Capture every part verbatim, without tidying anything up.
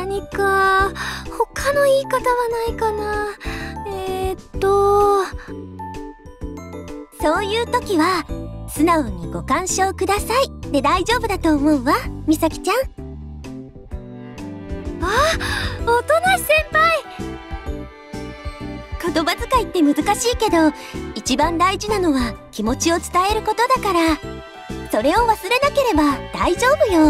何か他の言い方はないかな。えー、っとそういう時は素直にご干渉くださいで大丈夫だと思うわ、みさきちゃん。 あ、音無先輩。 言葉遣いって難しいけど、一番大事なのは気持ちを伝えることだから、それを忘れなければ大丈夫よ。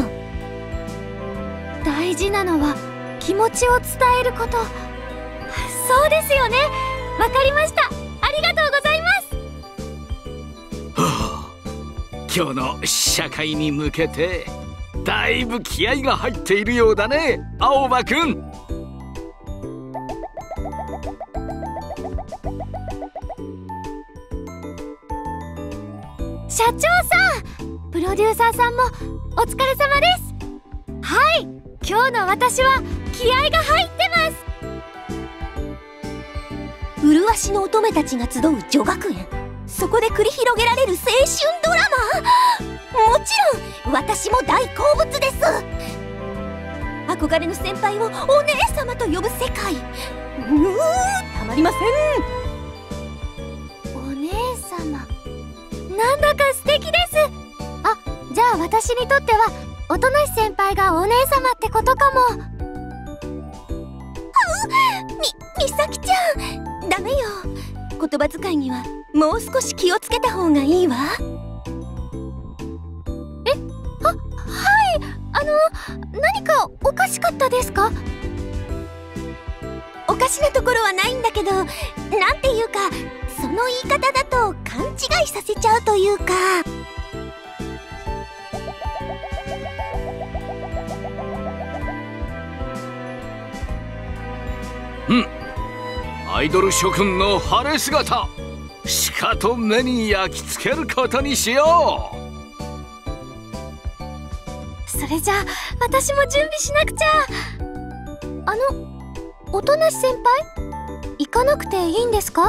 大事なのは気持ちを伝えること。そうですよね。わかりました。ありがとうございます。 はあ、今日の試写会に向けてだいぶ気合が入っているようだね、青葉くん。 社長さん、プロデューサーさんもお疲れ様です。はい、今日の私は気合が入ってます。 麗しの乙女たちが集う女学園、そこで繰り広げられる青春ドラマ。もちろん私も大好物です。憧れの先輩をお姉様と呼ぶ世界、うーたまりません。 お姉様、なんだか素敵です。あ、じゃあ私にとっては音無先輩がお姉様ってことかも。 み、みさきちゃん、ダメよ。言葉遣いにはもう少し気をつけた方がいいわ。 え、は、はい、あの、何かおかしかったですか？ おかしなところはないんだけど、なんていうか、その言い方だと勘違いさせちゃうというか。 うん、アイドル諸君の晴れ姿、しかと目に焼き付けることにしよう。 それじゃあ私も準備しなくちゃ。あの、音無先輩、行かなくていいんですか？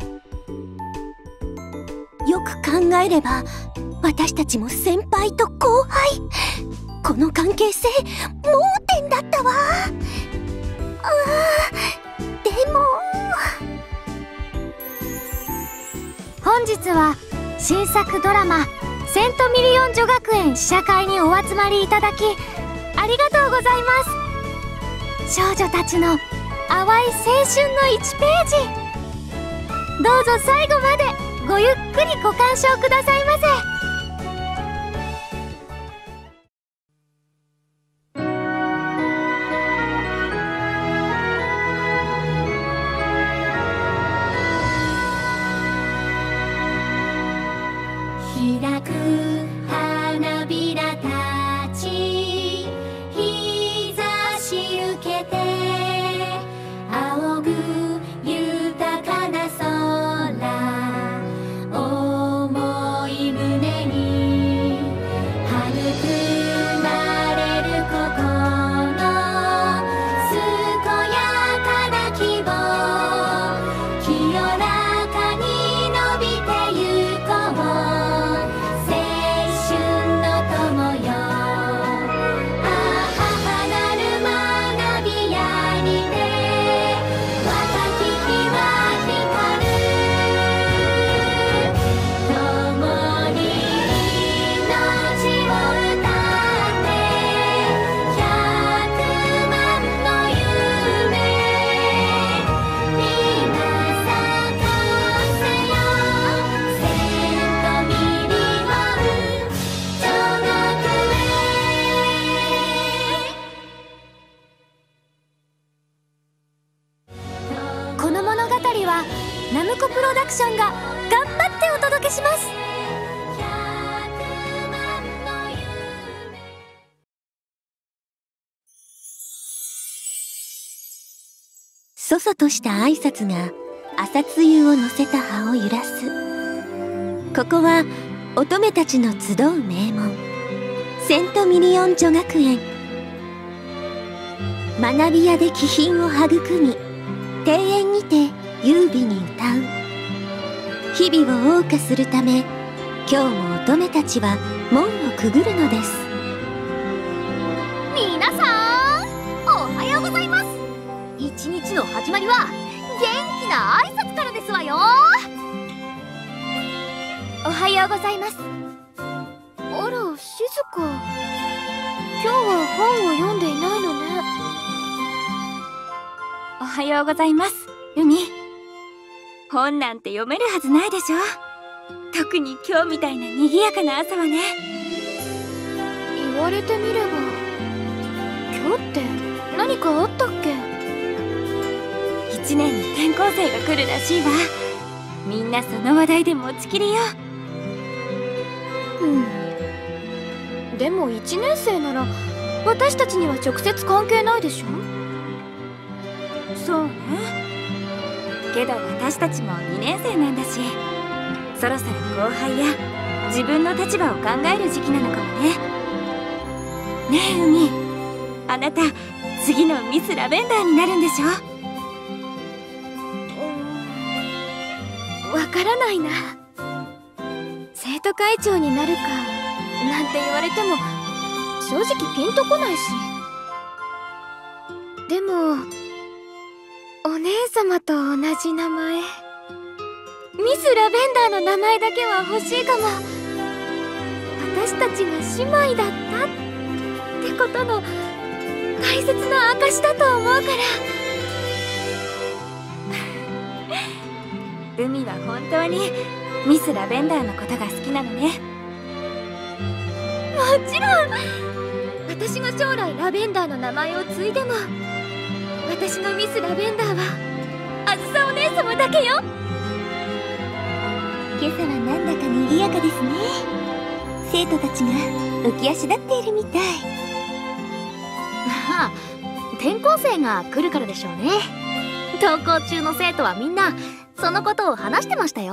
よく考えれば私たちも先輩と後輩、この関係性盲点だったわ。あー、でも本日は新作ドラマ「セントミリオン女学園」試写会にお集まりいただきありがとうございます。少女たちの淡い青春のいちページ、どうぞ最後までごゆっくりご鑑賞くださいませ。 開く花びらたち、日差し受けて仰ぐ豊かな空、重い胸に育まれる心の健やかな希望、清らかに伸びてゆこう、青春の友よ。ああ、離る学び舎にて若き日は光る、共に命を歌って百万の夢、今咲かせよセントミリオン女学園。 この物語はナムコプロダクションが頑張ってお届けします。 そそとした挨拶が朝露を乗せた葉を揺らす。ここは乙女たちの集う名門、セントミリオン女学園。学び舎で気品を育み、庭園にて優美に歌う。日々を謳歌するため、今日も乙女たちは門をくぐるのです。 皆さん、おはようございます。 の始まりは元気な挨拶からですわよ。 おはようございます。 あら、静か。今日は本を読んでいないのね。 おはようございます、海。本なんて読めるはずないでしょ。特に今日みたいな賑やかな朝はね。 言われてみれば、今日って何かあったっけ？ 一年に転校生が来るらしいわ。みんなその話題で持ちきりよ。 うん。でもいちねん生なら私たちには直接関係ないでしょ？ そうね。けど私たちもにねん生なんだし、そろそろ後輩や自分の立場を考える時期なのかもね。ねえ海、あなた次のミスラベンダーになるんでしょ？ わからないな。生徒会長になるかなんて言われても正直ピンとこないし。でもお姉様と同じ名前、ミスラベンダーの名前だけは欲しいかも。私たちが姉妹だったってことの大切な証だと思うから。 海は本当にミスラベンダーのことが好きなのね。 もちろん。私が将来ラベンダーの名前を継いでも、私のミスラベンダーはあずさお姉様だけよ。 今朝はなんだか賑やかですね。生徒たちが浮き足立っているみたい。 ああ、転校生が来るからでしょうね。登校中の生徒はみんなそのことを話してましたよ。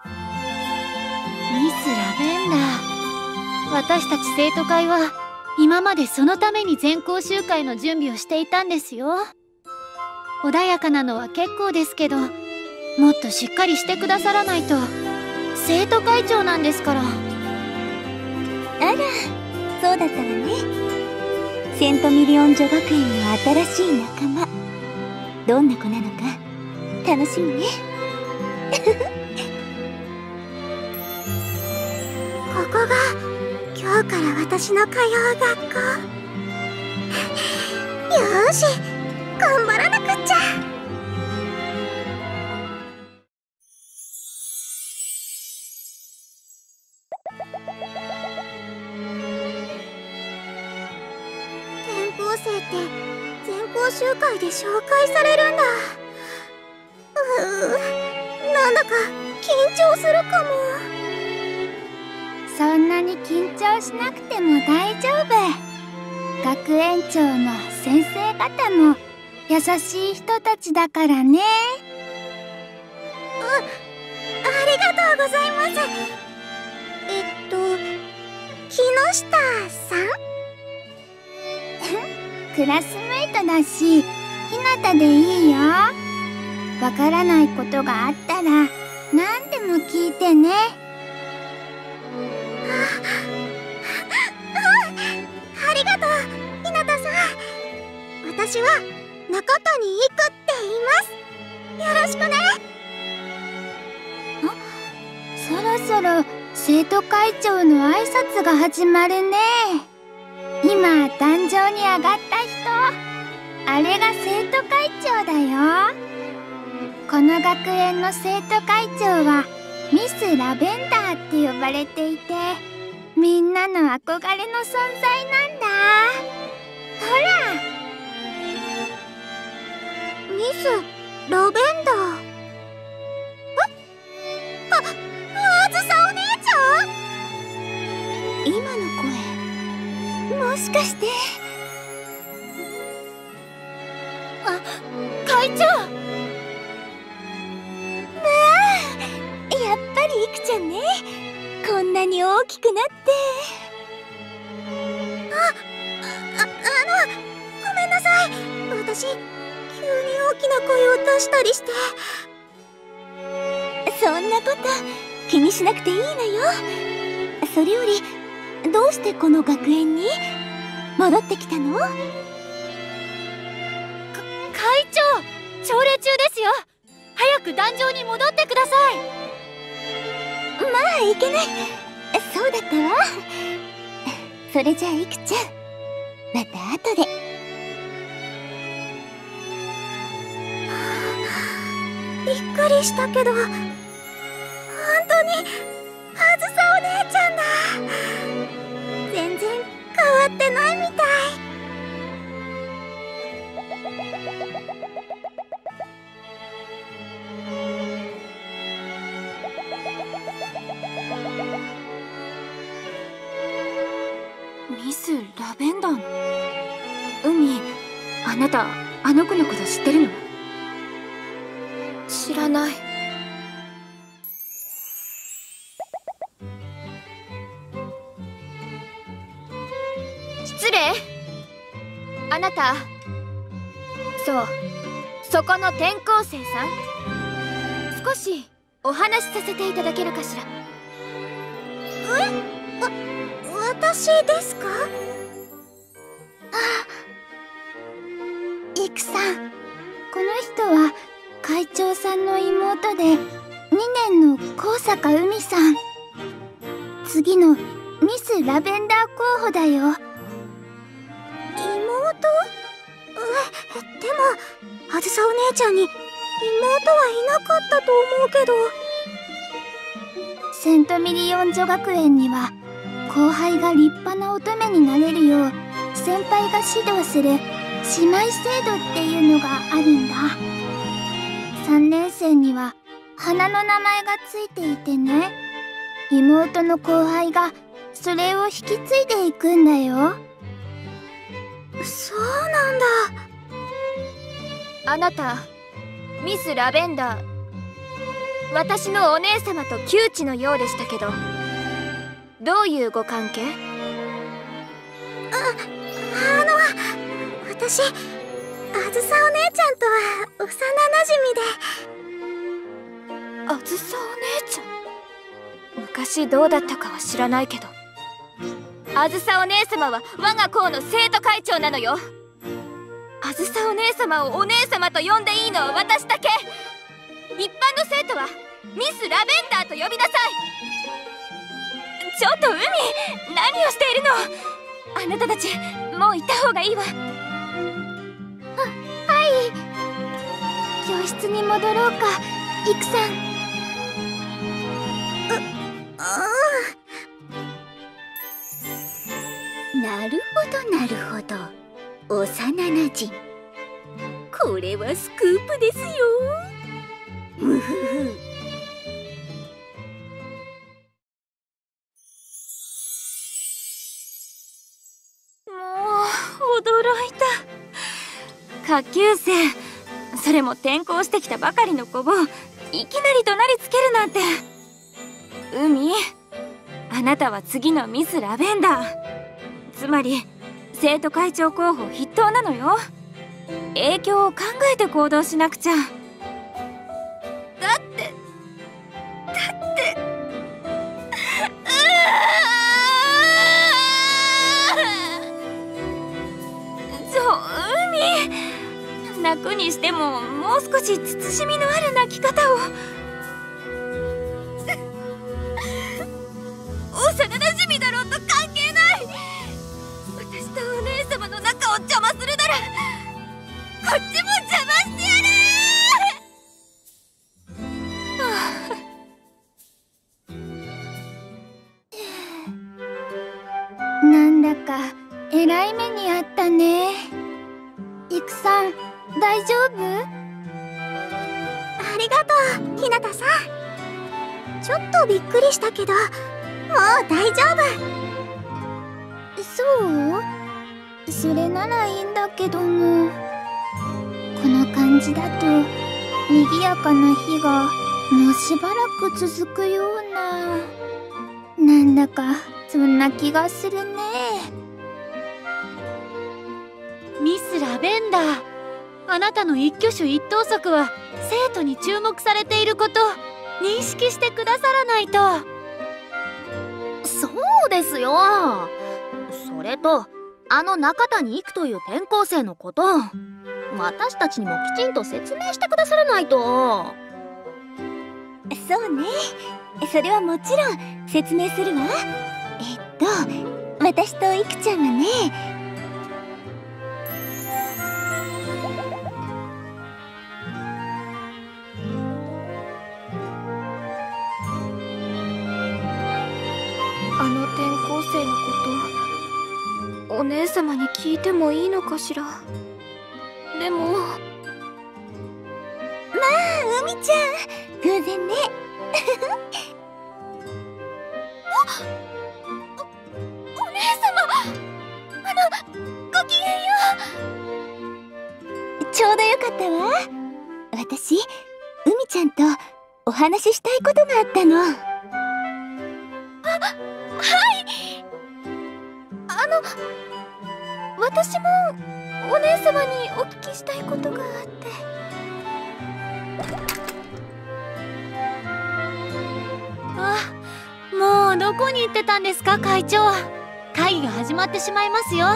ミスラベンダー、私たち生徒会は今までそのために全校集会の準備をしていたんですよ。穏やかなのは結構ですけど、もっとしっかりしてくださらないと。生徒会長なんですから。 あら、そうだったわね。セントミリオン女学園の新しい仲間、どんな子なのか楽しみね。 ここが今日から私の通う学校。よーし、頑張らなくっちゃ。転校生って全校集会で紹介されるんだ。うー、なんだか緊張するかも。そんなに緊張しなくても大丈夫。学園長も先生方も優しい人たちだからね。あ、ありがとうございます。えっと、木下さんクラスメイトだし、ひなたでいいよ。わからないことがあったら何でも聞いてね。ありがとう、ひなたさん。私は中谷いくって言います。よろしくね。あ、そろそろ生徒会長の挨拶が始まるね。今壇上に上がった人、あれが生徒会長だよ。この学園の生徒会長はミスラベンダーって呼ばれていて、みんなの憧れの存在なんだ。ほら、ミスラベンダー。え？あ、あずさお姉ちゃん？ 今の声、もしかして。 あ、会長。 やっぱりいくちゃんね。こんなに大きくなって。 あ、あ、あの、ごめんなさい。私、急に大きな声を出したりして。 そんなこと気にしなくていいのよ。それより、どうしてこの学園に戻ってきたの？か、 会長、 朝礼中ですよ。早く壇上に戻ってください。 まあいけない。そうだったわ。それじゃあいくちゃん、また後で。びっくりしたけど、本当にあずさお姉ちゃんだ。全然変わってないみたい。 ミス・ラベンダーの海、あなたあの子のこと知ってるの？知らない。失礼。あなた、そう、そこの転校生さん、少しお話しさせていただけるかしら。 え？わ、私ですか？あ、イクさん、この人は会長さんの妹でにねんの高坂海さん。次のミス・ラベンダー候補だよ。妹？え、でもあずさお姉ちゃんに妹はいなかったと思うけど。セントミリオン女学園には後輩が立派な乙女になれるよう先輩が指導する姉妹制度っていうのがあるんだ。さんねん生には花の名前がついていてね、妹の後輩がそれを引き継いでいくんだよ。そうなんだ。 あなた、ミス・ラベンダー、私のお姉様と旧知のようでしたけど、どういうご関係？ あ、あの、私、あずさお姉ちゃんとは幼なじみで。 あずさお姉ちゃん、昔どうだったかは知らないけど、あずさお姉様は我が校の生徒会長なのよ。あずさお姉様をお姉様と呼んでいいのは私だけ。一般の生徒はミス・ラベンダーと呼びなさい。ちょっと海、何をしているの？あなたたちもう行った方がいいわ。 あ、はい。教室に戻ろうか、イクさん。う、ああ。なるほどなるほど。幼なじみ。これはスクープですよ。むふふ。 驚いた。下級生、それも転校してきたばかりの子をいきなり怒鳴りつけるなんて。海、あなたは次のミス・ラベンダー、つまり生徒会長候補筆頭なのよ。影響を考えて行動しなくちゃ。だってだって泣くにしてももう少し慎みのある泣き方を。幼なじみだろうと関係ない。私とお姉様の仲を邪魔するならこっちも邪魔してやる。なんだかえらい目にあったね。イクさん、大丈夫？ありがとう、ひなたさん。ちょっとびっくりしたけど、もう大丈夫。そう？それならいいんだけども。この感じだと賑やかな日がもうしばらく続くような、なんだかそんな気がするね。 ミス・ラベンダー、あなたの一挙手一投足は生徒に注目されていること認識してくださらないと。 そうですよ。それとあの中谷育という転校生のこと、 私たちにもきちんと説明してくださらないと。そうね、それはもちろん説明するわ。えっと私といくちゃんがね、 あの転校生のことお姉様に聞いてもいいのかしら。でもまあ海ちゃん偶然ね。お、お姉様、あのごきげんよう。ちょうどよかったわ。私海ちゃんとお話ししたいことがあったの。あ、はい。あの私もお姉様にお聞きしたいことがあって。 あ、もうどこに行ってたんですか会長。会議が始まってしまいますよ。 あ、わか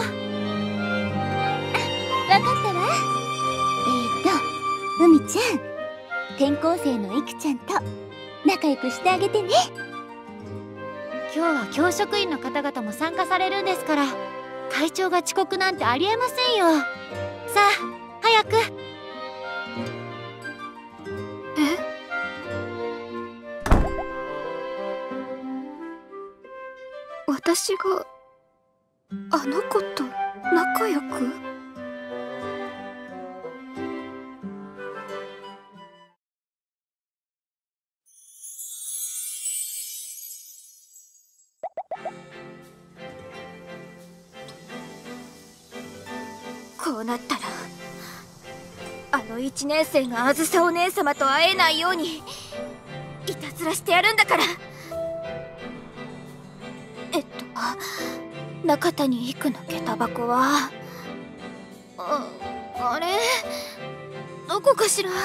ったわ。えーと海ちゃん、転校生のいくちゃんと仲良くしてあげてね。 今日は教職員の方々も参加されるんですから、会長が遅刻なんてありえませんよ。さあ早く。 え？私があの子と仲良く？ こうなったらあのいちねん生があずさお姉様と会えないようにいたずらしてやるんだから。えっと中谷育の下駄箱はあ、あれどこかしら。あ、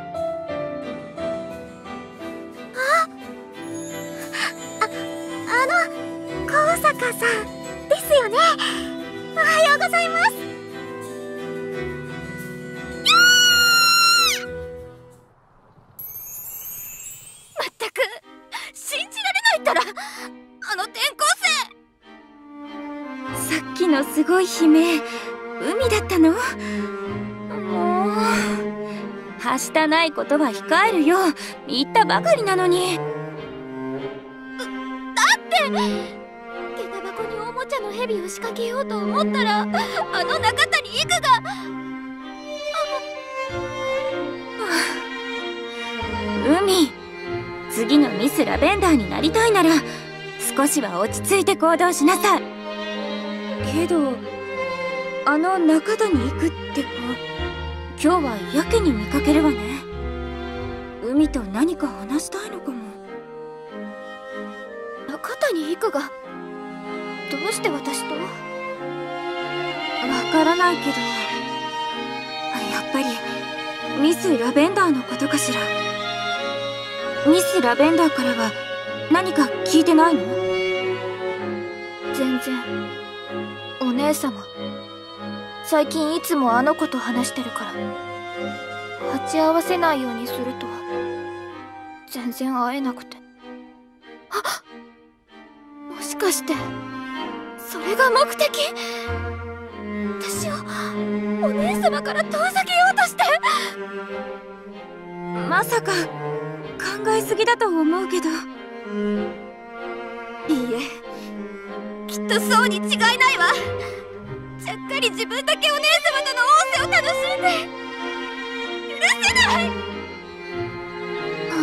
あ、あの高坂さんですよね。おはようございます。まったく信じられないったら、あの転校生。さっきのすごい悲鳴、海だったの？もうはしたないことは控えるよ、言ったばかりなのに。だって下駄箱におもちゃの蛇を仕掛けようと思ったら、あの中谷育が海、次のミスラベンダーになりたいなら少しは落ち着いて行動しなさい。けどあの中谷育って子、今日はやけに見かけるわね。海と何か話したいのかも。中谷育がどうして私と？わからないけど、やっぱりミスラベンダーのことかしら。ミスラベンダーからは何か聞いてないの？全然。お姉様、最近いつもあの子と話してるから鉢合わせないようにすると全然会えなくて。あ、もしかしてそれが目的？私をお姉様から遠ざけようとして。まさか考えすぎだと思うけど。いいえ、きっとそうに違いないわ。ちゃっかり自分だけお姉様との仰せを楽しんで許せない。は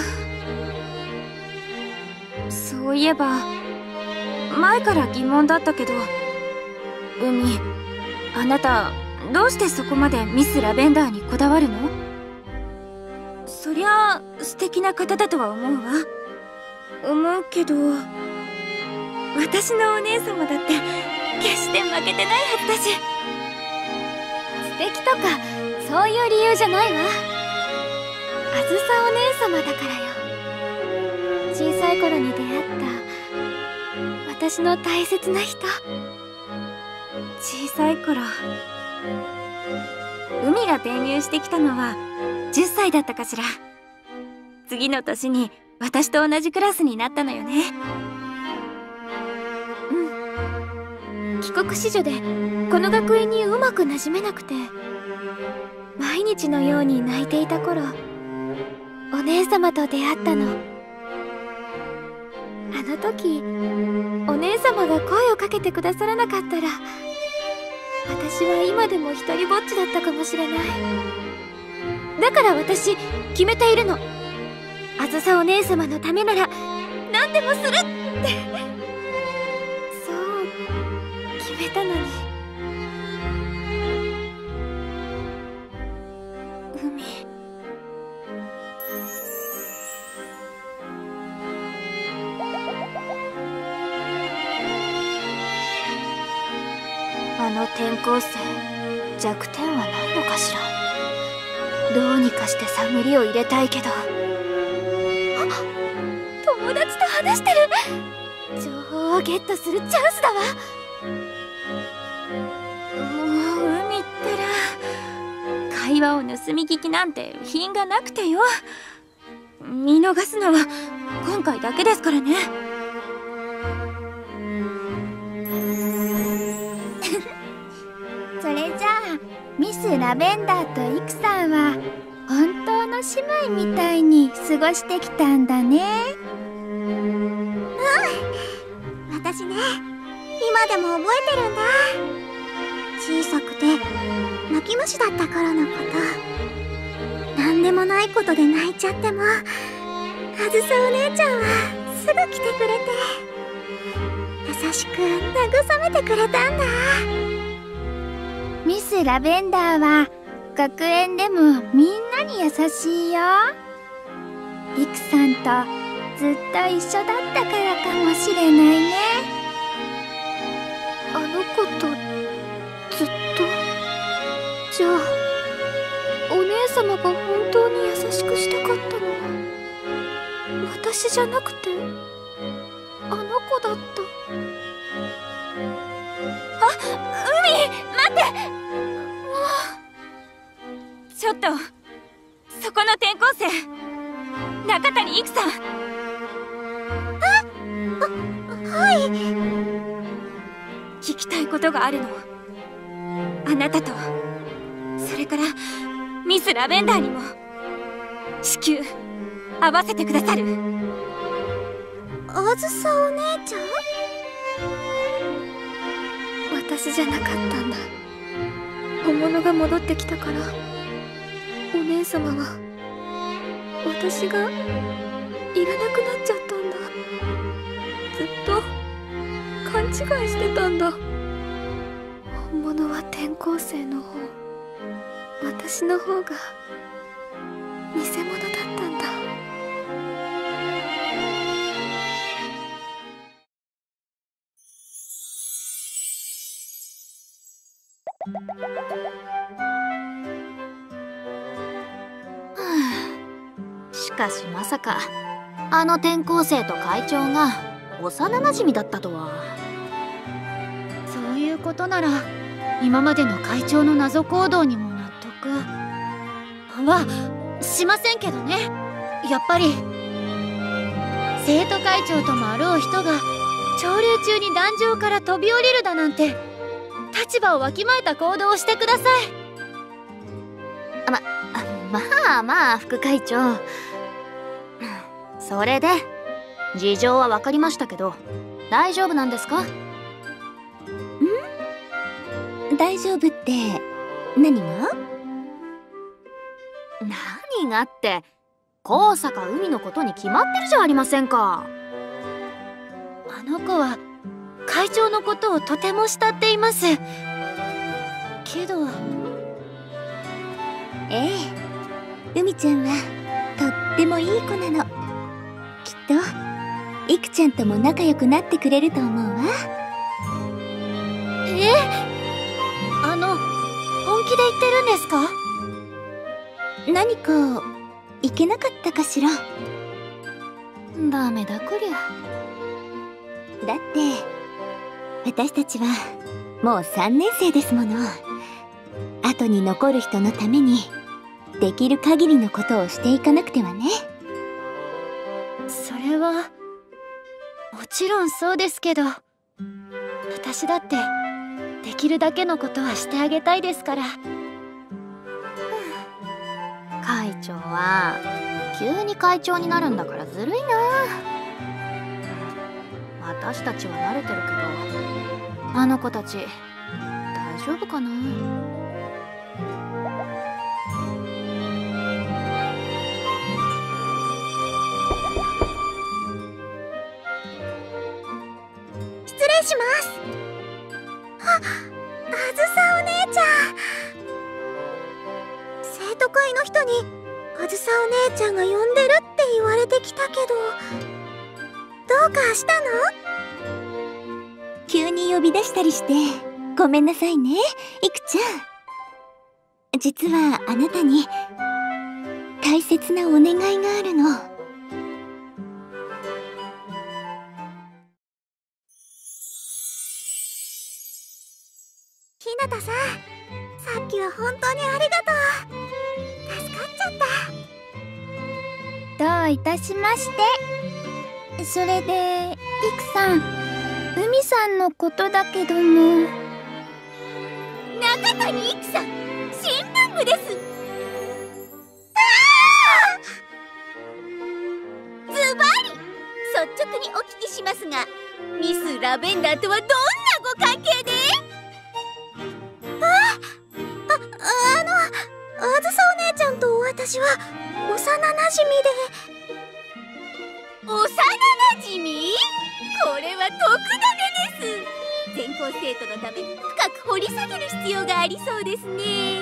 あ、そういえば前から疑問だったけど、海、あなたどうしてそこまでミスラベンダーにこだわるの？そりゃあ素敵な方だとは思うわ。思うけど私のお姉様だって決して負けてないはずだし。素敵とかそういう理由じゃないわ。あずさお姉様だからよ。小さい頃に出会った私の大切な人。小さい頃海が転入してきたのはじゅっさいだったかしら。次の年に私と同じクラスになったのよね。うん。帰国子女でこの学園にうまく馴染めなくて、毎日のように泣いていた頃、お姉様と出会ったの。あの時お姉様が声をかけてくださらなかったら、私は今でも一人ぼっちだったかもしれない。だから私決めているの。あずさお姉様のためなら何でもするって。そう決めたのに、海。あの転校生、弱点はないのかしら。どうにかして探りを入れたいけど。友達と話してる。情報をゲットするチャンスだわ。もう海ったら会話を盗み聞きなんて品がなくてよ。見逃すのは今回だけですからね。 それじゃあミス・ラベンダーとイクさんは本当の姉妹みたいに過ごしてきたんだね。 うん、私ね、今でも覚えてるんだ。小さくて泣き虫だった頃のこと。なんでもないことで泣いちゃっても、あずさお姉ちゃんはすぐ来てくれて、優しく慰めてくれたんだ。 ミス・ラベンダーは学園でもみんなに優しいよ。イクさんとずっと一緒だったからかもしれないね。 あの子とずっと。じゃあお姉様が本当に優しくしたかったのは私じゃなくてあの子だった。あ、海、待って。もうちょっと、そこの転校生、中谷育さん。あ、はい。聞きたいことがあるの。あなたと、それからミス・ラベンダーにも至急会わせてくださる。あずさお姉ちゃん？私じゃなかったんだ。本物が戻ってきたから、お姉様は私がいらなくなっちゃったんだ。ずっと勘違いしてたんだ。本物は転校生の方、私の方が偽物だったんだ。 しかしまさかあの転校生と会長が幼なじみだったとは。そういうことなら今までの会長の謎行動にも納得はしませんけどね。やっぱり生徒会長ともあろう人が潮流中に壇上から飛び降りるだなんて、立場をわきまえた行動をしてください。ま、まあまあ副会長、それで事情は分かりましたけど大丈夫なんですか？ん？ 大丈夫って何が？ 何がって高坂海のことに決まってるじゃありませんか。あの子は会長のことをとても慕っていますけど。 ええ、海ちゃんはとってもいい子なの。きっといくちゃんとも仲良くなってくれると思うわ。 え？あの、本気で言ってるんですか？ 何かいけなかったかしら。 ダメだこりゃ。 だって私たちはもうさんねん生ですもの。 後に残る人のためにできる限りのことをしていかなくてはね。 それはもちろんそうですけど、私だってできるだけのことはしてあげたいですから。会長は急に会長になるんだからずるいな。私たちは慣れてるけど、あの子たち大丈夫かな。 失礼します。あ、あずさお姉ちゃん。生徒会の人にあずさお姉ちゃんが呼んでるって言われてきたけど、どうかしたの？急に呼び出したりしてごめんなさいね、いくちゃん。実はあなたに大切なお願いがあるの。ひなたさん、さっきは本当にありがとう。助かっちゃった。 どういたしまして。それでいくさん、海さんのことだけども。 中谷いくさん、新聞部です。ズバリ率直にお聞きしますが、ミス・ラベンダーとはどんなご関係で？あ、あ、あの、あずさお姉ちゃんと私は幼なじみで。幼なじみ？これは特ダネです。全校生徒のため深く掘り下げる必要がありそうですね。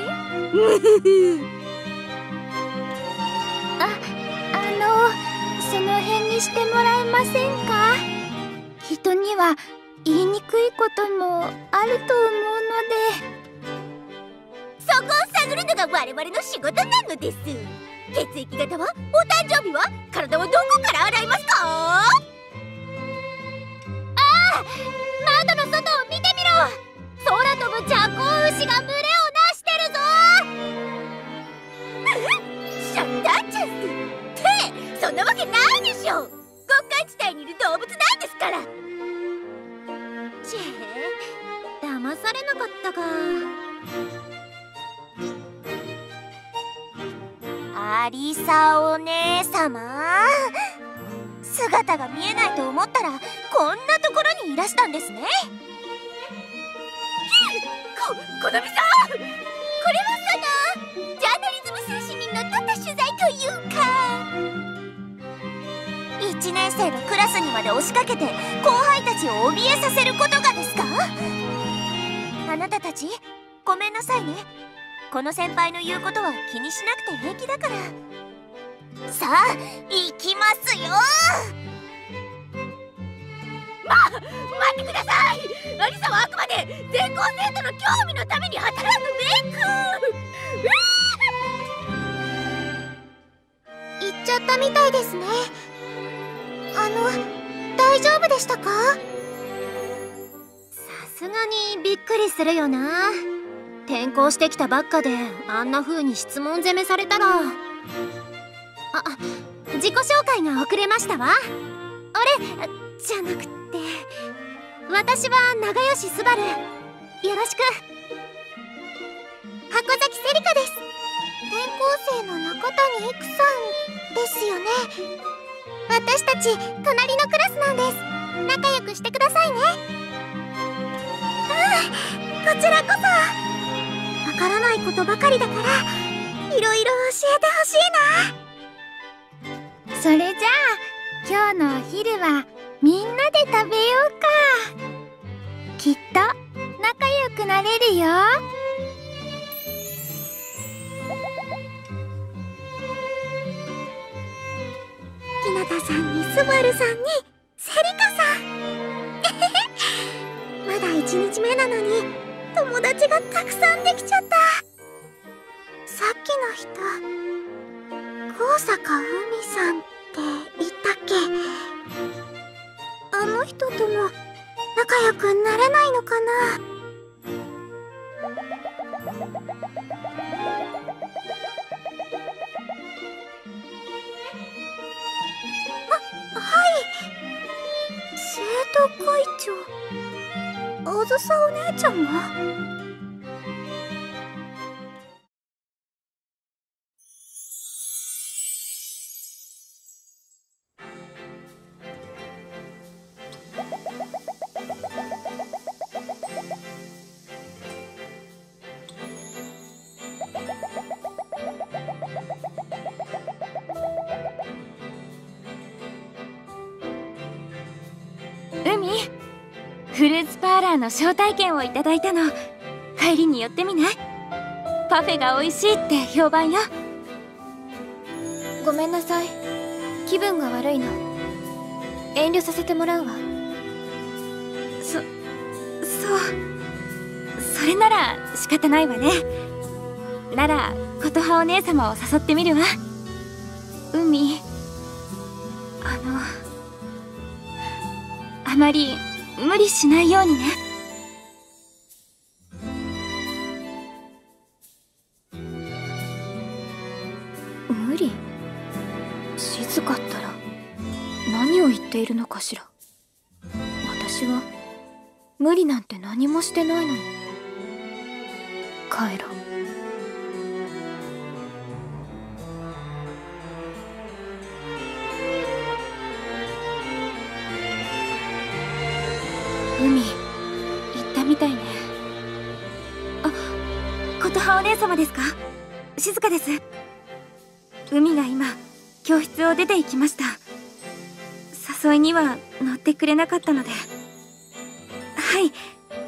あ、あの、その辺にしてもらえませんか？人には言いにくいこともあると思うので。そこを探るのが我々の仕事なのです。血液型は？お誕生日は？体はどこから洗いますか？ああ、窓の外を見てみろ。空飛ぶジャコウウシが群れをなしてるぞ。シャッターチャンスってそんなわけないでしょ。極寒地帯にいる動物なんですから。ちえ、騙されなかったか。アリサお姉様、姿が見えないと思ったらこんなところにいらしたんですね。こ、このみさん、これはそのジャーナリズム推進にのっとった取材というか、いちねん生のクラスにまで押しかけて後輩たちを怯えさせることがですか？あなたたちごめんなさいね。この先輩の言うことは気にしなくて平気だから。さあ、行きますよ。ま、待ってください。アリサはあくまで全校生徒の興味のために働くべく。 行っちゃったみたいですね。あの、大丈夫でしたか？ さすがにびっくりするよな。転校してきたばっかであんな風に質問攻めされたら。あ、自己紹介が遅れましたわ。あれじゃなくて、私は長吉すばる。よろしく。箱崎せりかです。 転校生の中谷いくさんですよね。私たち隣のクラスなんです。仲良くしてくださいね。 うん、こちらこそ。わからないことばかりだからいろいろ教えてほしいな。 それじゃあ今日のお昼はみんなで食べようか。きっと仲良くなれるよ。 ひなたさんにすばるさんにせりかさんまだいちにちめなのに友達がたくさんできちゃった。さっきの人、高坂海さんって言ったっけ？あの人とも仲良くなれないのかな？ あずさお姉ちゃんが？ 海、フルーツパーラーの招待券をいただいたの。帰りに寄ってみない？パフェが美味しいって評判よ。 ごめんなさい、気分が悪いの。遠慮させてもらうわ。 そ、そうそれなら仕方ないわね。なら琴葉お姉様を誘ってみるわ。海、あのあまり無理しないようにね。 無理？静かったら何を言っているのかしら。私は無理なんて何もしてないのに。帰ろう。 海、行ったみたいね。あ、琴葉お姉様ですか？静かです。海が今教室を出て行きました。誘いには乗ってくれなかったので。はい、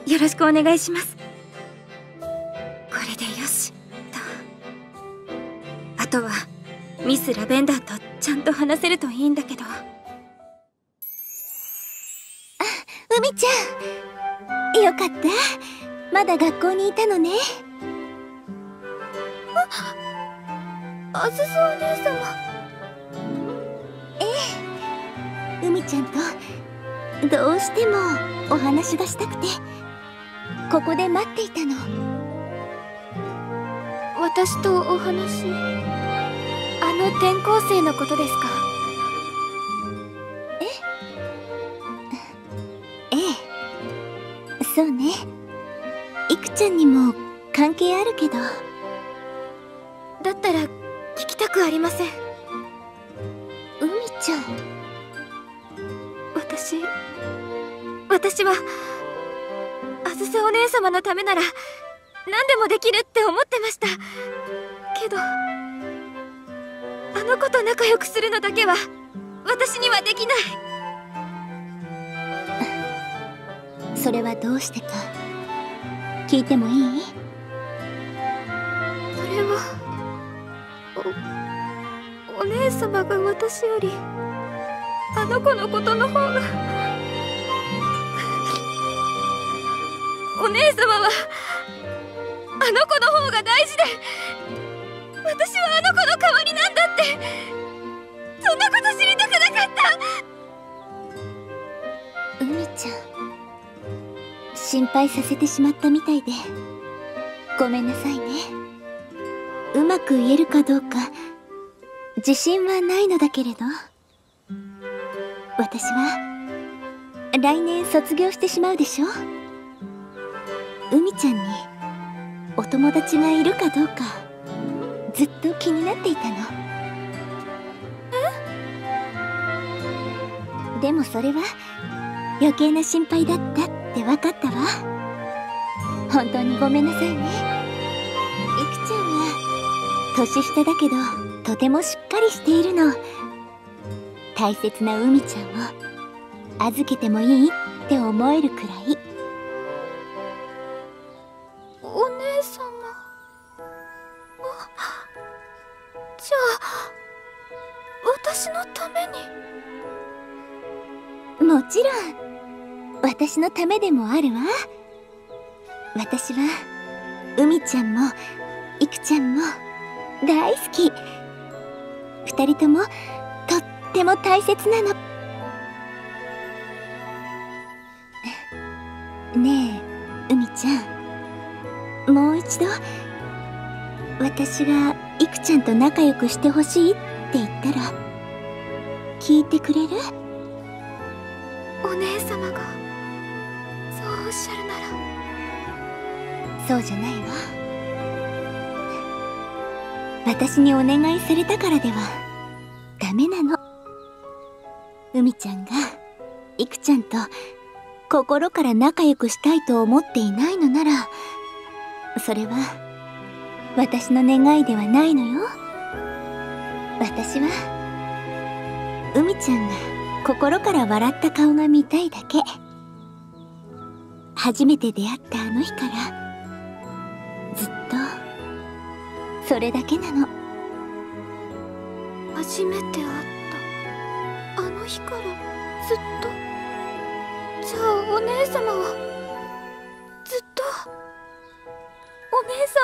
よろしくお願いします。これでよしと。あとはミス・ラベンダーとちゃんと話せるといいんだけど。 海ちゃん、よかった。まだ学校にいたのね。あ、あずさお姉様。ええ、海ちゃんとどうしてもお話がしたくて、ここで待っていたの。 私とお話？あの転校生のことですか？ そうね。いくちゃんにも関係あるけど。 だったら聞きたくありません。 海ちゃん。 私私はあずさお姉様のためなら何でもできるって思ってましたけど、あの子と仲良くするのだけは私にはできない。 それはどうしてか聞いてもいい？ それはお、お姉様が私よりあの子のことの方が。お姉様はあの子の方が大事で、私はあの子の代わりなんだって。そんなこと知りたくなかった。 海ちゃん、心配させてしまったみたいでごめんなさいね。うまく言えるかどうか自信はないのだけれど、私は来年卒業してしまうでしょ。海ちゃんにお友達がいるかどうかずっと気になっていたの。え？でもそれは余計な心配だったって分かったわ。本当にごめんなさいね。いくちゃんは年下だけどとてもしっかりしているの。大切な海ちゃんを預けてもいいって思えるくらい。 お姉様。じゃあ私のために？ もちろん私のためでもあるわ。私は海ちゃんもいくちゃんも大好き。二人ともとっても大切なの。ねえ海ちゃん、もう一度私がいくちゃんと仲良くしてほしいって言ったら聞いてくれる？ お姉様がそうおっしゃるなら。 そうじゃないわ。私にお願いされたからではダメなの。海ちゃんがいくちゃんと心から仲良くしたいと思っていないのなら、それは私の願いではないのよ。私は海ちゃんが心から笑った顔が見たいだけ。初めて出会ったあの日からずっとそれだけなの。 初めて会ったあの日からずっと。じゃあお姉様はずっと。お姉様、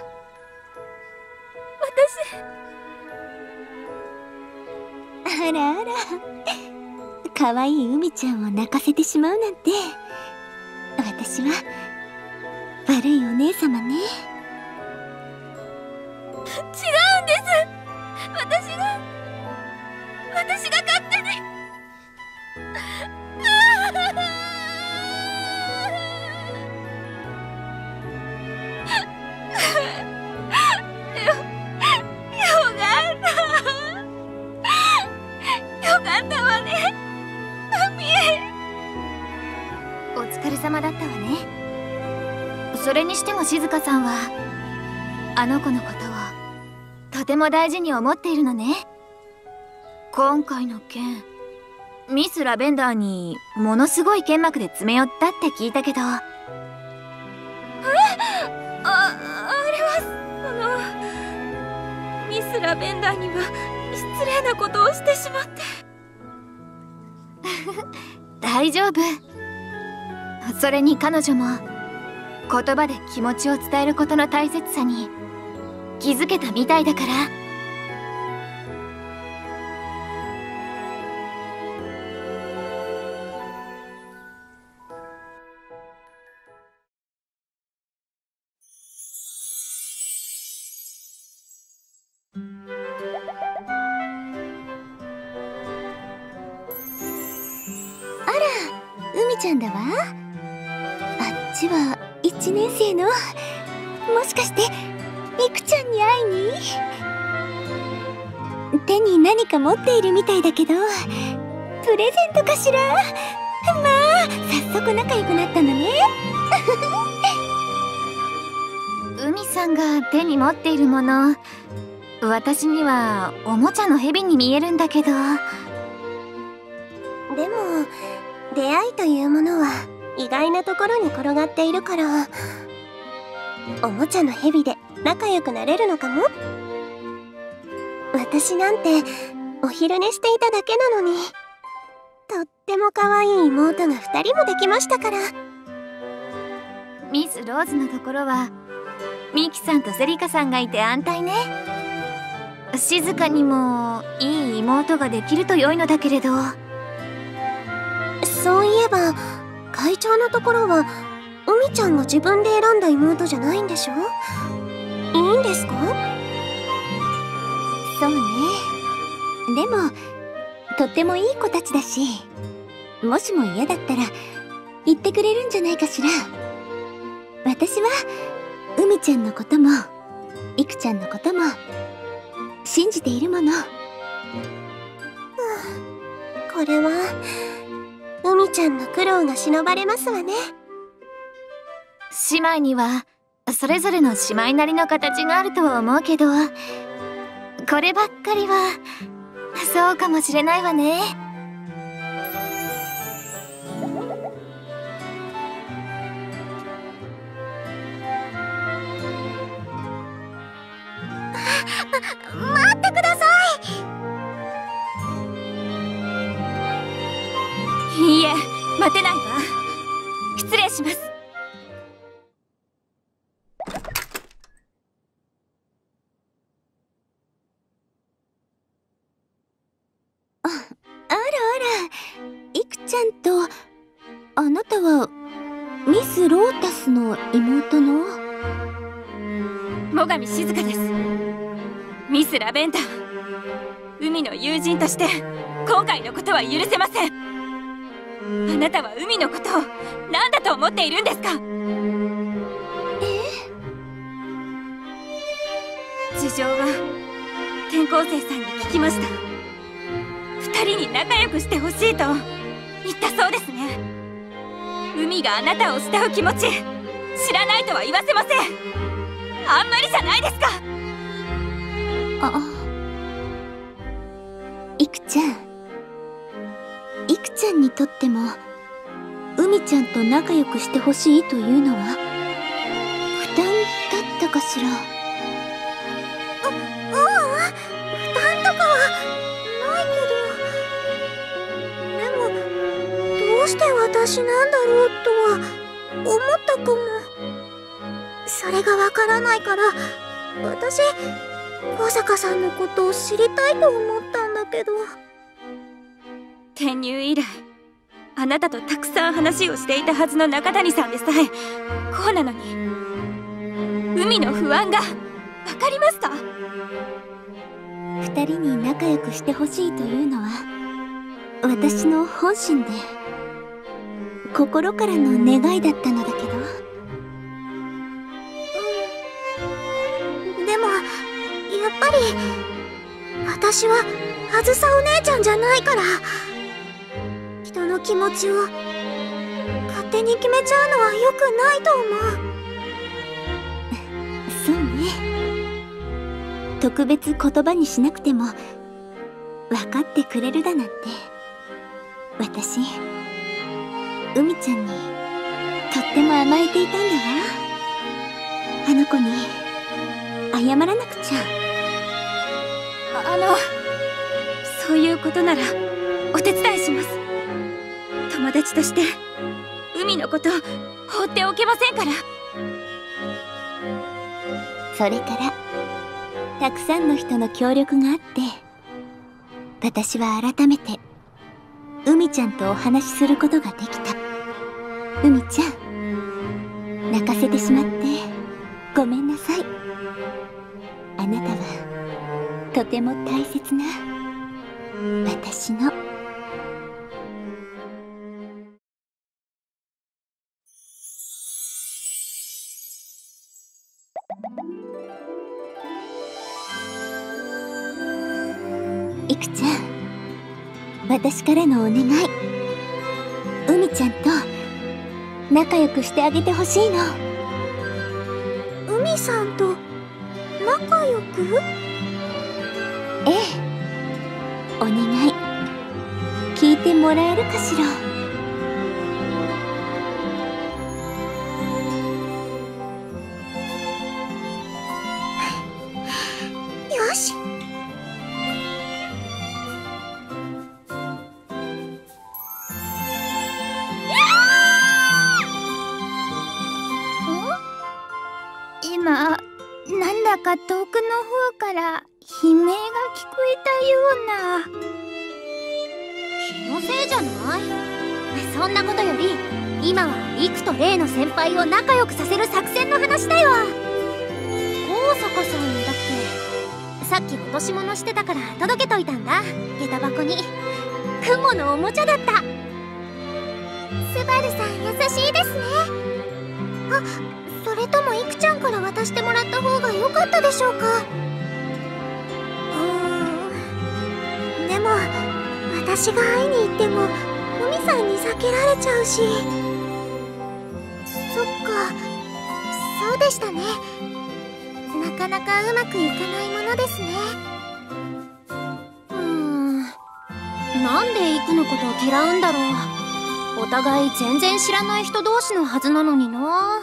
私。あらあら、可愛い海ちゃんを泣かせてしまうなんて。私は悪いお姉様ね。 違うんです。私が私が勝手に。よ、よかったよかったわね、海。お疲れ様だったわね。それにしても静香さんはあの子のことをとても大事に思っているのね。今回の件、ミス・ラベンダーにものすごい剣幕で詰め寄ったって聞いたけど。え？あ、あれはそのミス・ラベンダーには失礼なことをしてしまって。大丈夫。それに彼女も言葉で気持ちを伝えることの大切さに気づけたみたいだから。 海ちゃんだわ。あっちはいちねん生の、もしかしていくちゃんに会いに？手に何か持っているみたいだけど、プレゼントかしら？まあ早速仲良くなったのね。 海さんが手に持っているもの、私にはおもちゃの蛇に見えるんだけど。 でも出会いというものは意外なところに転がっているから、おもちゃの蛇で仲良くなれるのかも。私なんてお昼寝していただけなのに、とっても可愛い妹がふたりもできましたから。 ミス・ローズのところはミキさんとセリカさんがいて安泰ね。静かにもいい妹ができると良いのだけれど。 そういえば会長のところは海ちゃんが自分で選んだ妹じゃないんでしょ？いいんですか？そうね。でもとってもいい子たちだし、もしも嫌だったら言ってくれるんじゃないかしら。私は海ちゃんのこともいくちゃんのことも信じているもの。これは海ちゃんの苦労が忍ばれますわね。 姉妹にはそれぞれの姉妹なりの形があるとは思うけど、こればっかりはそうかもしれないわね。 待ってください。いいえ、待てないわ。失礼します。 あ、あらあら、いくちゃんとあなたはミス・ロータスの妹の最上静香です。ミス・ラベンダー、海の友人として今回のことは許せません。あなたは海のことを何だと思っているんですか？ え？ 事情は転校生さんに聞きました。二人に仲良くしてほしいと言ったそうですね。海があなたを慕う気持ち知らないとは言わせません。あんまりじゃないですか。 あ、いくちゃん、いくちゃんにとっても海ちゃんと仲良くしてほしいというのは負担だったかしら。 ううん負担とかはないけど、でもどうして私なんだろうとは思ったかも。それがわからないから私小坂さんのことを知りたいと思ったんだけど。 転入以来あなたとたくさん話をしていたはずの中谷さんでさえこうなのに、海の不安がわかりますか？ 二人に仲良くしてほしいというのは私の本心で心からの願いだったのだけど。 でもやっぱり私はあずさお姉ちゃんじゃないから、人の気持ちを勝手に決めちゃうのは良くないと思う。 そうね。特別言葉にしなくても分かってくれるだなんて、私海ちゃんにとっても甘えていたんだわ。あの子に謝らなくちゃ。 あのそういうことならお手伝いします。友達として海のこと放っておけませんから。 それからたくさんの人の協力があって私は改めて海ちゃんとお話しすることができた。海ちゃん、泣かせてしまってごめんなさい。あなたはとても大切な私の。いくちゃん、私からのお願い、海ちゃんと仲良くしてあげてほしいの。 海さんと仲良く？ ええ、お願い聞いてもらえるかしら。 よし。今なんだか遠くの方から悲鳴が聞こえたような。 気のせいじゃない？そんなことより今はリクとレイの先輩を仲良くさせる作戦の話だよ。高坂さんだっけ？さっき落とし物してたから届けといたんだ、下駄箱に。雲のおもちゃだった。 スバルさん優しいですね。あ、それともイクちゃんから渡してもらった方が良かったでしょうか？うーん、でも私が会いに行っても海さんに避けられちゃうし。そっか、そうでしたね。なかなかうまくいかないものですね。 うーん、なんでイクのことを嫌うんだろう。お互い全然知らない人同士のはずなのにな。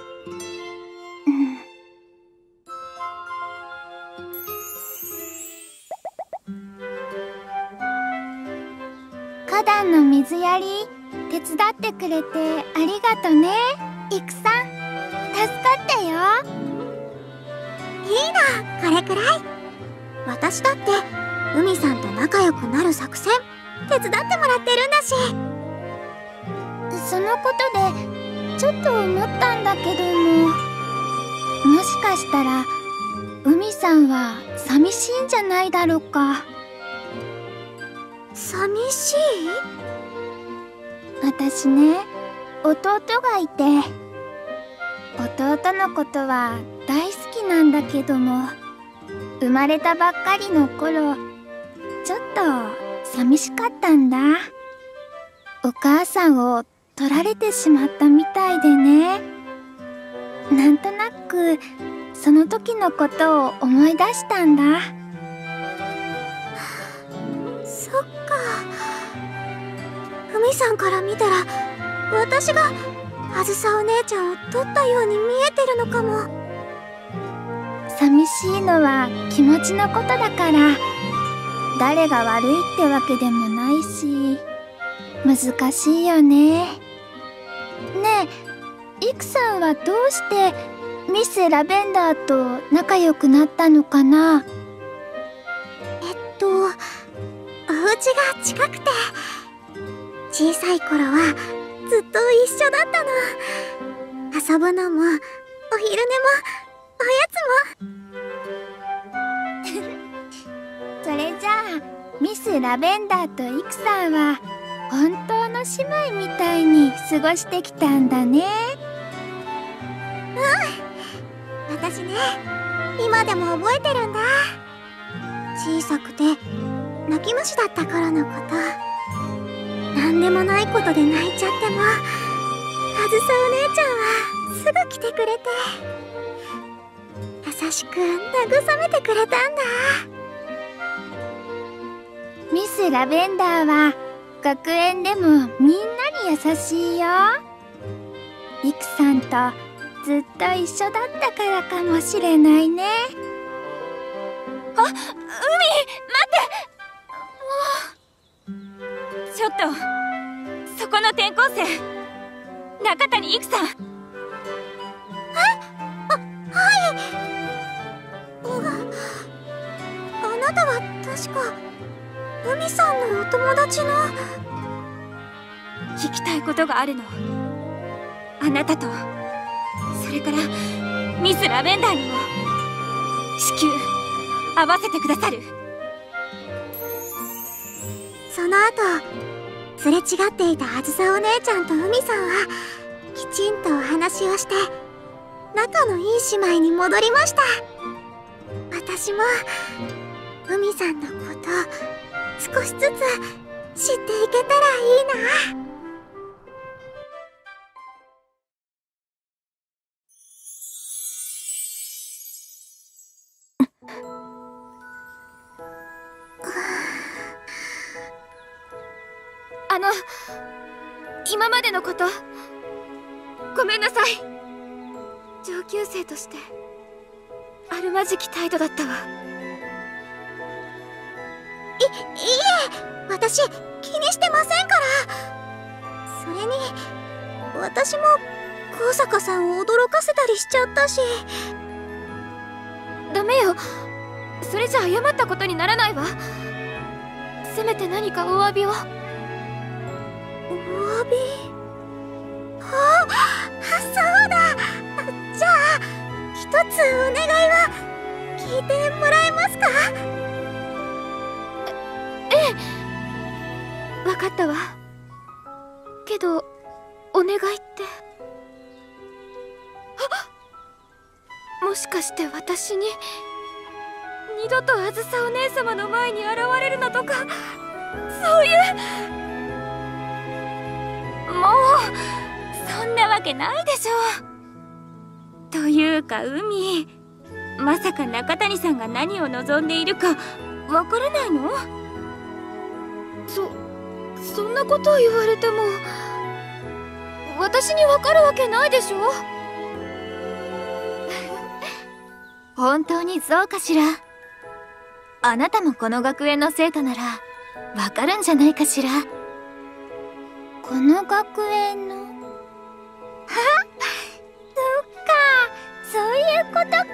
花壇の水やり手伝ってくれてありがとね、イクさん。助かったよ。いいな、これくらい。私だって海さんと仲良くなる作戦手伝ってもらってるんだし。そのことでちょっと思ったんだけども、もしかしたら海さんは寂しいんじゃないだろうか。寂しい？私ね、弟がいて、弟のことは大好きなんだけども、 生まれたばっかりの頃、ちょっと寂しかったんだ。お母さんを取られてしまったみたいでね。なんとなくその時のことを思い出したんだ。 そっか。ふみさんから見たら私があずさお姉ちゃんを取ったように見えてるのかも。 寂しいのは気持ちのことだから、誰が悪いってわけでもないし、難しいよね。ねえ、イクさんはどうしてミス・ラベンダーと仲良くなったのかな？ えっと、お家が近くて、小さい頃はずっと一緒だったの。遊ぶのも、お昼寝も、おやつも。 それじゃあミス・ラベンダーとイクさんは本当の姉妹みたいに過ごしてきたんだね。 うん、私ね、今でも覚えてるんだ。小さくて泣き虫だった頃のこと。なんでもないことで泣いちゃっても、あずさお姉ちゃんはすぐ来てくれて、優しく慰めてくれたんだ。 ミス・ラベンダーは学園でもみんなに優しいよ。イクさんとずっと一緒だったからかもしれないね。 あ、海、待って。ちょっと、そこの転校生、中谷イクさん。え？あ、はい。あ、あなたは確か海さんのお友達の。聞きたいことがあるの。あなたと、それからミス・ラベンダーにも至急会わせてくださる。その後、すれ違っていたあずさお姉ちゃんと海さんはきちんとお話をして仲のいい姉妹に戻りました。私も海さんのこと少しずつ知っていけたらいいな。 あの、今までのこと、ごめんなさい。上級生として、あるまじき態度だったわ。 い、いえ、私、気にしてませんから。それに、私も、高坂さんを驚かせたりしちゃったし。 ダメよ。それじゃ謝ったことにならないわ。せめて何かお詫びを。 お詫び？ああ、そうだ。じゃあ、一つお願いは聞いてもらえますか？ ええ、わかったわ。けど、お願いって。あ、もしかして私に二度とあずさお姉様の前に現れるなとか、そういう。もうそんなわけないでしょ。というか海、まさか中谷さんが何を望んでいるかわからないの？そそんなことを言われても私にわかるわけないでしょ。本当にそうかしら。あなたもこの学園の生徒ならわかるんじゃないかしら。 この学園の。はっ、そっか、そういうことか。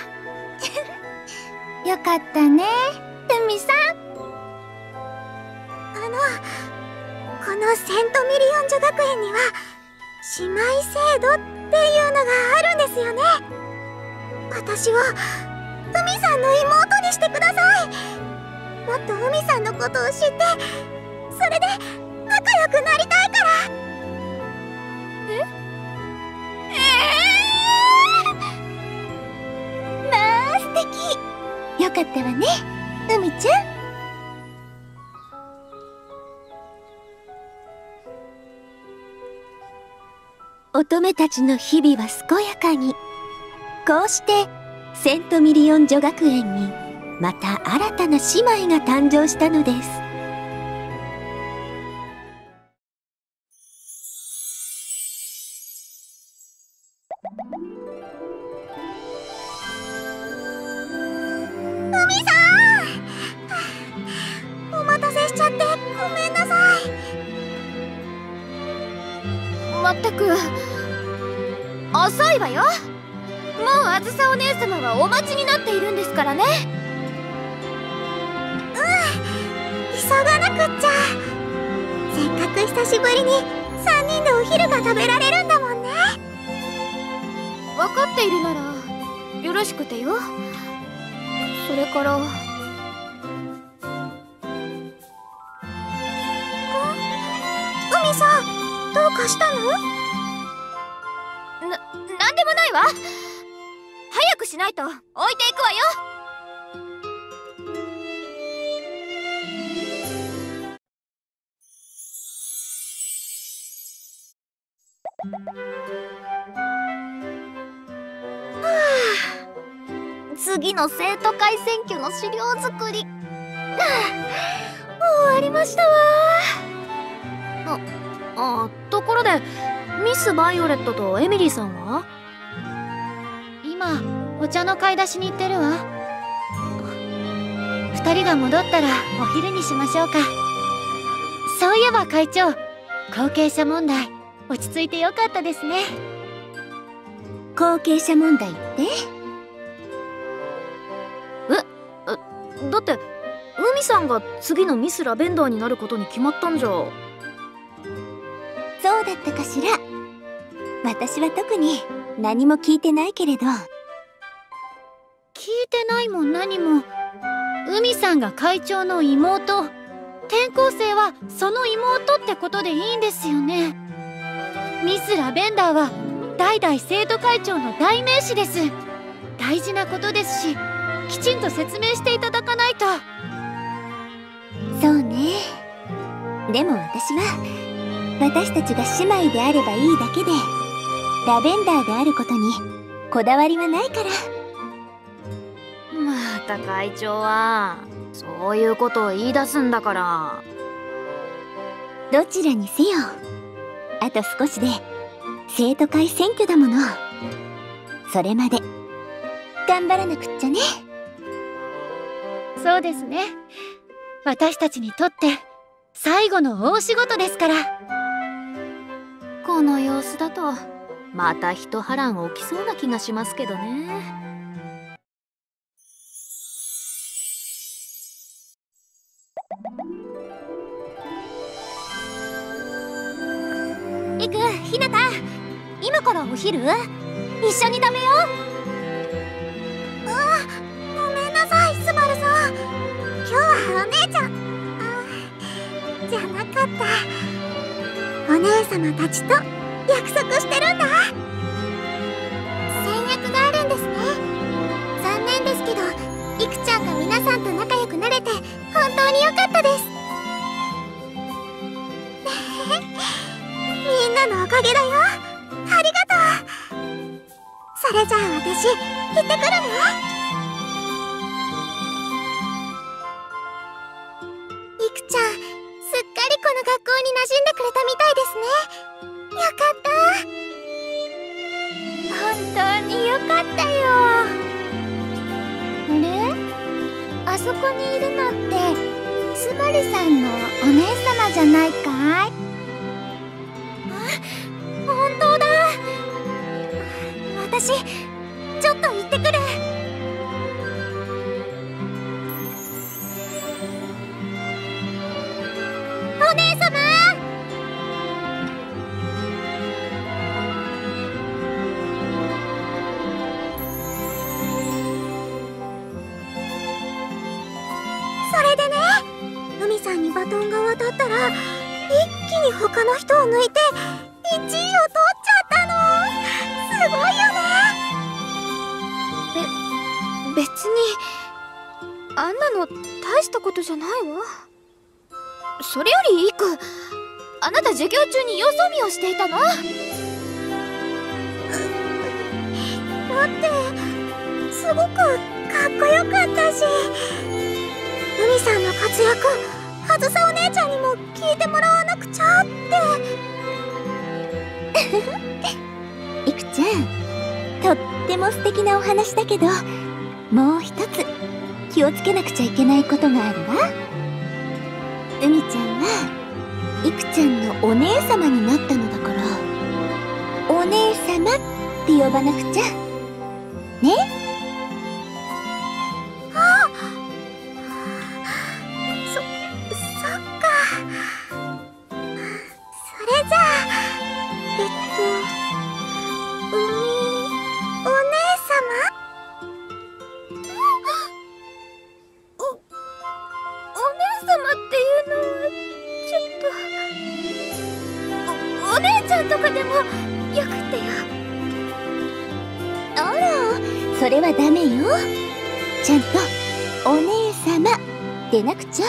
よかったね、ふみさん。 あの、このセントミリオン女学園には姉妹制度っていうのがあるんですよね。私を海さんの妹にしてください。もっと海さんのことを知って、それで仲良くなりたいから。 え？ えー、まあ素敵。 よかかったわね、海ちゃん。乙女たちの日々は健やかに。こうしてセントミリオン女学園にまた新たな姉妹が誕生したのです。 海さん、お待たせしちゃってごめんなさい。 まったく遅いわよ。もうあずさお姉様はお待ちになっているんですからね。 うん、急がなくっちゃ。せっかく久しぶりにさんにんでお昼が食べられるんだもんね。 分かっているならよろしくてよ。それから、 海さん、どうかしたの？ な、なんでもないわ。早くしないと置いていくわよ。 次の生徒会選挙の資料作り、終わりましたわ。 あ、ところでミス・バイオレットとエミリーさんは？今お茶の買い出しに行ってるわ。二人が戻ったらお昼にしましょうか。そういえば会長、後継者問題落ち着いてよかったですね。 後継者問題って？ え、だって海さんが次のミス・ラベンダーになることに決まったんじゃ。 そうだったかしら。私は特に何も聞いてないけれど。 聞いてないも何も、海さんが会長の妹、転校生はその妹ってことでいいんですよね。ミス・ラベンダーは代々生徒会長の代名詞です。大事なことですし、きちんと説明していただかないと。 そうね。でも私は私たちが姉妹であればいいだけで、ラベンダーであることにこだわりはないから。 また会長はそういうことを言い出すんだから。 どちらにせよ、あと少しで生徒会選挙だもの。それまで頑張らなくっちゃね。 そうですね。私たちにとって最後の大仕事ですから。この様子だとまた一波乱起きそうな気がしますけどね。 りく、ひなた、今からお昼？一緒に食べよう。あ、ごめんなさい、スバルさん。今日はお姉ちゃん、あ、じゃなかった。お姉様たちと約束してるんだ。戦略があるんですね。残念ですけど、りくちゃんが皆さんと仲良くなれて本当に良かったです。みんなのおかげだよ。ありがとう。それじゃあ私行ってくるね。りくちゃん、すっかりこの学校に馴染んでくれたみたいですね。よかった。本当によかったよ。あれ？あそこにいるのってスバルさんのお姉様じゃないかい？本当だ。私ちょっと行ってくる。お姉様。それでね、海さんにバトンが渡ったら一気に他の人を抜いていちいを取っちゃったの。すごいよね。 べ、別にあんなの大したことじゃないわ。それよりイク、あなた授業中に様子見をしていたの？だってすごくかっこよかったし、海さんの活躍、あずさお姉ちゃんにも聞いてもらわなくちゃっていくちゃん、とっても素敵なお話だけど、もう一つ気をつけなくちゃいけないことがあるわ。海ちゃんはいくちゃんのお姉様になったのだから、お姉様って呼ばなくちゃね。 あ、そ、そっか。それじゃあ、えっと、海、お姉様？お、お姉様っていうのは、ちょっと、お、お姉ちゃんとかでもよくってよ。 あら、それはダメよ。ちゃんとお姉様でなくちゃ。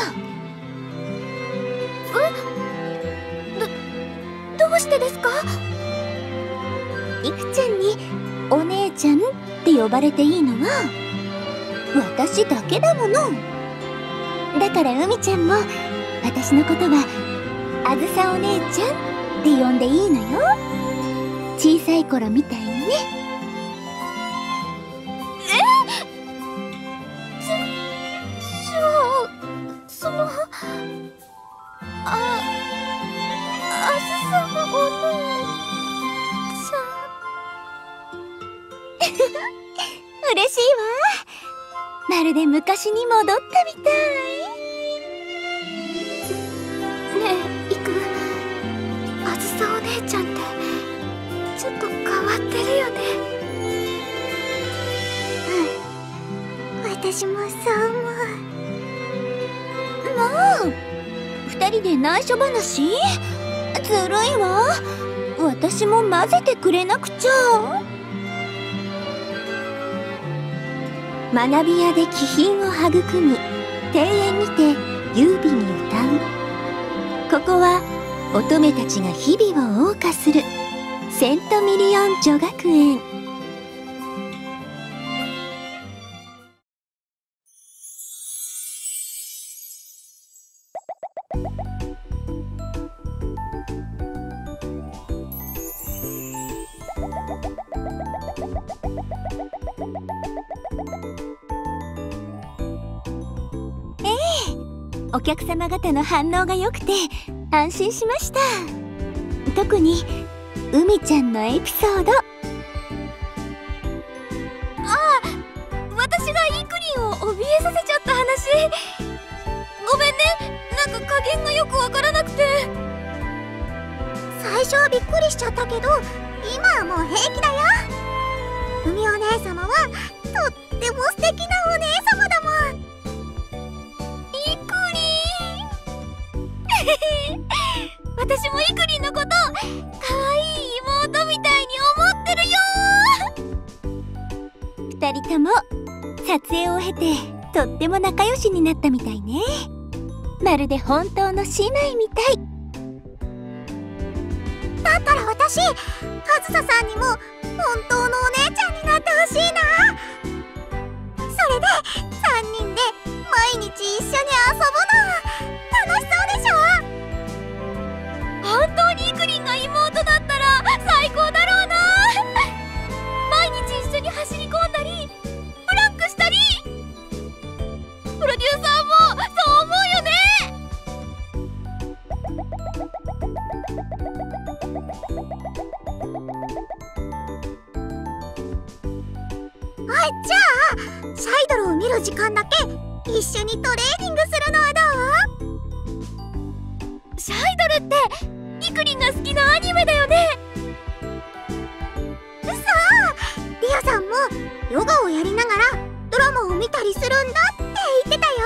どうしてですか？ いくちゃんにお姉ちゃんって呼ばれていいのは私だけだもの。だから海ちゃんも私のことはあずさお姉ちゃんって呼んでいいのよ。小さい頃みたいにね。 その、あ、あずさのお姉ちゃん。 嬉しいわ。まるで昔に戻ったみたい。 ねえ、いく、あずさお姉ちゃんってちょっと変わってるよね。うん、私もそう思う。 もう二人で内緒話？ずるいわ。私も混ぜてくれなくちゃ。学び屋で気品を育み、庭園にて優美に歌う。ここは乙女たちが日々を謳歌するセントミリオン女学園。お客様方の反応が良くて安心しました。特に海ちゃんのエピソード。 ああ、私がイクリンを怯えさせちゃった話。ごめんね、なんか加減がよくわからなくて。最初はびっくりしちゃったけど、今はもう平気だよ。海お姉様はとっても素敵なお姉様だもん。私もイクリンのことかわいい妹みたいに思ってるよ。 二人とも撮影を経てとっても仲良しになったみたいね。まるで本当の姉妹みたい。 だったら私、あずささんにも本当のお姉ちゃんになってほしいな。それでさんにんで毎日一緒に遊ぶの楽しそうでしょ。本当にイクリンが妹だったら最高だろうな。毎日一緒に走り込んだりブランクしたり。プロデューサーもそう思うよね。はい、じゃあシャイドルを見る時間だけ一緒にトレーニングするのはどう？シャイドルってイクリンが好きなアニメだよね。そう、リオさんもヨガをやりながらドラマを見たりするんだって言ってたよ。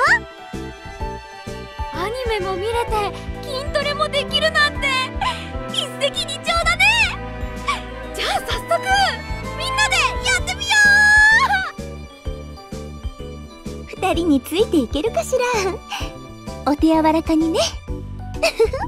アニメも見れて筋トレもできるなんて一石二鳥だね。じゃあ早速みんなでやってみよ二二人についていけるかしら。お手柔らかにね。